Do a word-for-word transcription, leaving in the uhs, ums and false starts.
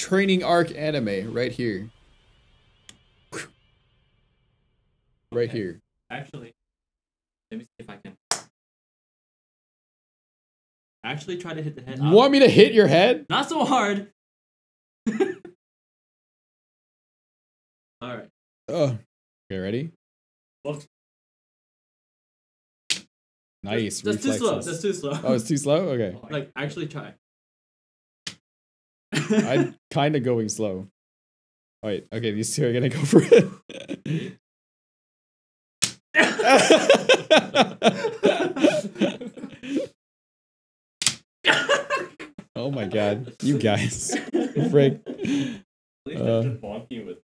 training arc anime right here. Right Okay. here. Actually, let me see if I can. Actually, try to hit the head. You want me to hit your head? Not so hard. All right. Oh. Okay, ready? Oops. Nice. That's, that's too slow. reflexes. That's too slow. Oh, it's too slow? Okay. Like, actually try. I'm kind of going slow. Oh, wait. Okay, these two are going to go for it. Oh my god. You guys. Frick. At least Uh, I'm just bonking with